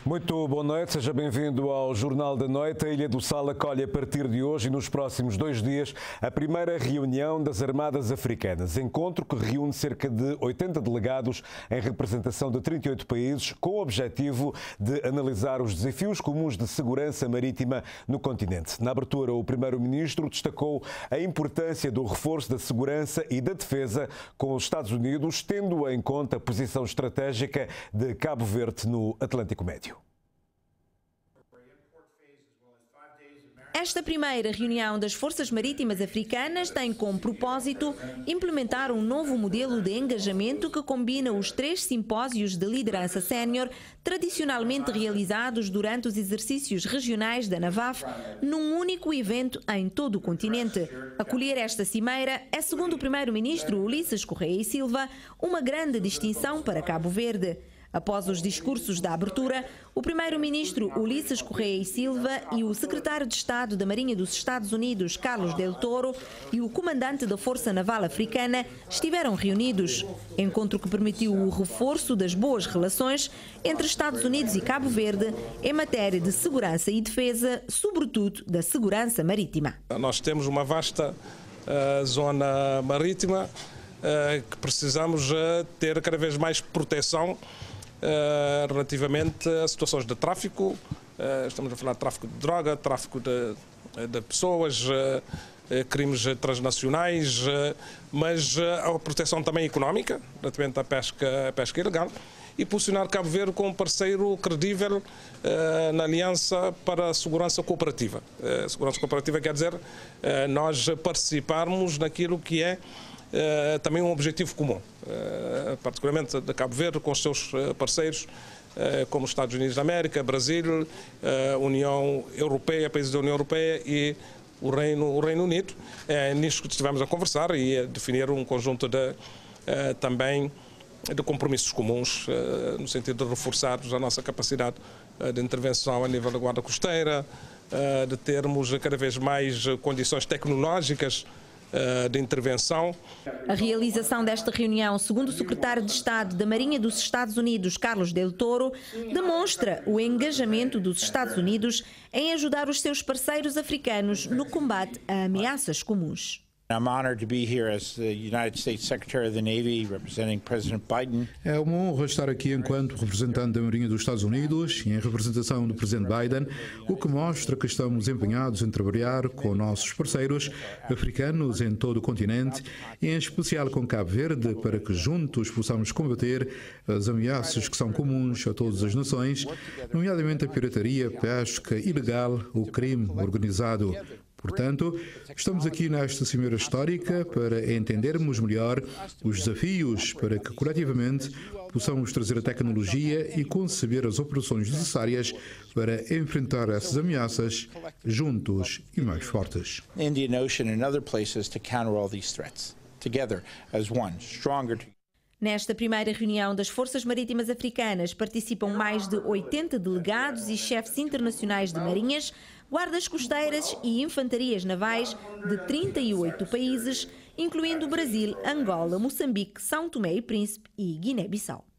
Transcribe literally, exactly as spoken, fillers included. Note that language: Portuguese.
Muito boa noite, seja bem-vindo ao Jornal da Noite. A Ilha do Sal acolhe a partir de hoje e nos próximos dois dias a primeira reunião das Armadas Africanas. Encontro que reúne cerca de oitenta delegados em representação de trinta e oito países, com o objetivo de analisar os desafios comuns de segurança marítima no continente. Na abertura, o primeiro-ministro destacou a importância do reforço da segurança e da defesa com os Estados Unidos, tendo em conta a posição estratégica de Cabo Verde no Atlântico Médio. Esta primeira reunião das Forças Marítimas Africanas tem como propósito implementar um novo modelo de engajamento que combina os três simpósios de liderança sénior tradicionalmente realizados durante os exercícios regionais da NAVAF num único evento em todo o continente. Acolher esta cimeira é, segundo o primeiro-ministro Ulisses Correia e Silva, uma grande distinção para Cabo Verde. Após os discursos da abertura, o primeiro-ministro Ulisses Correia e Silva e o secretário de Estado da Marinha dos Estados Unidos, Carlos Del Toro, e o comandante da Força Naval Africana estiveram reunidos. Encontro que permitiu o reforço das boas relações entre Estados Unidos e Cabo Verde em matéria de segurança e defesa, sobretudo da segurança marítima. Nós temos uma vasta uh, zona marítima uh, que precisamos uh, ter cada vez mais proteção Uh, relativamente a situações de tráfico, uh, estamos a falar de tráfico de droga, tráfico de, de pessoas, uh, uh, crimes transnacionais, uh, mas uh, a proteção também económica, relativamente à pesca, à pesca ilegal, e posicionar Cabo Verde como um parceiro credível uh, na Aliança para a Segurança Cooperativa. Uh, segurança Cooperativa quer dizer uh, nós participarmos naquilo que é Uh, também um objetivo comum, uh, particularmente de Cabo Verde, com os seus uh, parceiros, uh, como os Estados Unidos da América, Brasil, uh, União Europeia, países da União Europeia e o Reino, o Reino Unido. É nisso que estivemos a conversar e a definir um conjunto de, uh, também de compromissos comuns, uh, no sentido de reforçarmos a nossa capacidade uh, de intervenção a nível da Guarda Costeira, uh, de termos cada vez mais condições tecnológicas de intervenção. A realização desta reunião, segundo o secretário de Estado da Marinha dos Estados Unidos, Carlos Del Toro, demonstra o engajamento dos Estados Unidos em ajudar os seus parceiros africanos no combate a ameaças comuns. I'm honored to be here as the United States Secretary of the Navy representing President Biden. É uma honra estar aqui enquanto representante da Marinha dos Estados Unidos e em representação do Presidente Biden, o que mostra que estamos empenhados em trabalhar com nossos parceiros africanos em todo o continente e em especial com Cabo Verde para que juntos possamos combater as ameaças que são comuns a todas as nações, nomeadamente a pirataria, a pesca ilegal, o crime organizado. Portanto, estamos aqui nesta cimeira histórica para entendermos melhor os desafios para que, coletivamente, possamos trazer a tecnologia e conceber as operações necessárias para enfrentar essas ameaças juntos e mais fortes. Indian Ocean and other places to counter all these threats. Together as one, stronger. Nesta primeira reunião das Forças Marítimas Africanas participam mais de oitenta delegados e chefes internacionais de marinhas, guardas costeiras e infantarias navais de trinta e oito países, incluindo Brasil, Angola, Moçambique, São Tomé e Príncipe e Guiné-Bissau.